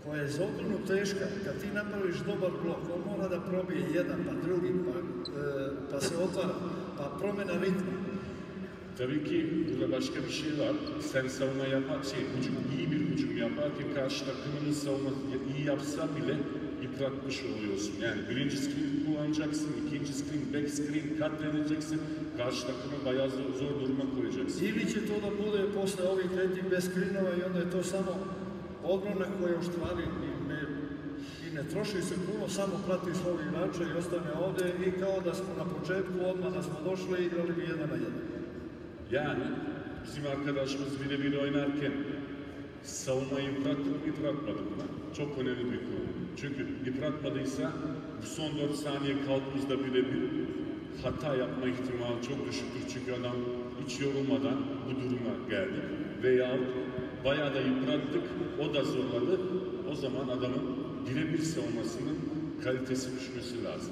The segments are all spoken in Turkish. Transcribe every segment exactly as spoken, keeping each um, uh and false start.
koja je zokrnu teška, kad ti napraviš dobar blok, on mora da probije jedan, pa drugi, pa, e, pa se otvara, pa promjena ritma. Tabii ki burada başka bir şey var. Sen savunma yapar, şey, hücum, iyi bir hücum yaparken karşı takımının savunması iyi yapsa bile yıpratmış oluyorsun. Yani birinci screen kullanacaksın, ikinci screen, back screen katledeceksin, karşı takımı bayağı zor, zor duruma koyacaksın. Ili će to da bude posle ovih tretih bez screenova i onda je to samo odbrana koja u stvari ne, i ne troši se puno, samo prati svog igrača i ostane ovde i kao da smo na početku, odmah da smo došli i igrali bi jedan na jedan. Yani bizim arkadaşımız birebir oynarken savunmayı yıprattı mı yıpratmadı mı? Çok önemli bir konu. Çünkü yıpratmadıysa bu son dört saniye kaldığımızda birebir hata yapma ihtimali çok düşüktür. Çünkü adam hiç yorulmadan bu duruma geldi. Veya bayağı da yıprattık, o da zorladı. O zaman adamın birebir savunmasının kalitesi düşmesi lazım.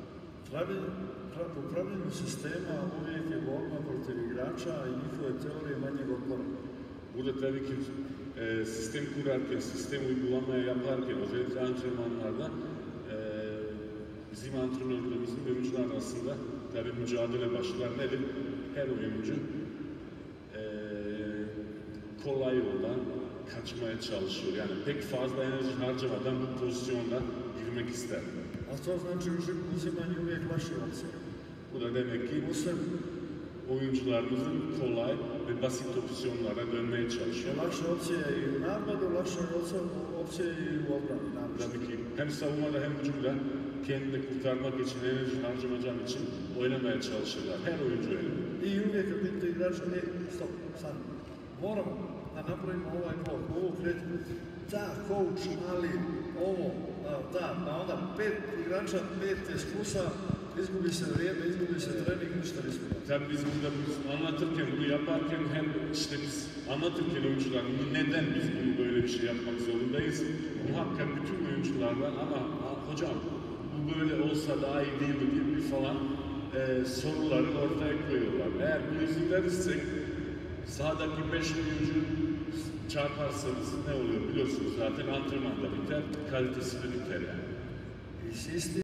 Po pravilnu sistema uvijek je borba protiv igrača i njihove teorije manjeg otpora. Burada tabii ki e, sistem kurarken, sistem uygulamaya yaparken, özellikle antrenmanlarda e, bizim antrenörlerimizin oyuncular arasında tabii mücadele başlar. Nedir? Her oyuncu e, kolay yoldan kaçmaya çalışıyor. Yani pek fazla enerji harcamadan bu pozisyonda girmek ister. A to znači uzimanje uvijek vaše opcije. Bu da demek ki oyuncularımızın kolay ve basit opsiyonlara dönmeye çalışıyor. Lakše opcije i u napadu, lakše opcije i u odbrani. Tabii ki hem savunmada hem hücumda kendini kurtarmak için, enerji harcamayacağım için oynamaya çalışırlar. Her oyuncu öyle. I uvijek kad vidite igrača, ne, stop, sad, moramo da napravimo ovaj blok, ovu kretnju. Da, coach, ali ovo, da, pa onda pet igrača, pet iskusa, izgubi se vrijeme, izgubi se trening, ništa nismo. Tabii biz burada biz anlatırken, bunu yaparken hem işte biz anlatırken oyuncular neden biz bunu böyle bir şey yapmak zorundayız? Muhakkak bütün oyunculardan ama hocam bu böyle olsa daha iyi değil mi diye bir falan e, soruları ortaya koyuyorlar. Eğer bunu izin verirsek sahadaki beş oyuncu çarparsanız ne oluyor biliyorsunuz zaten antrenmanda biter, kalitesi de biter yani.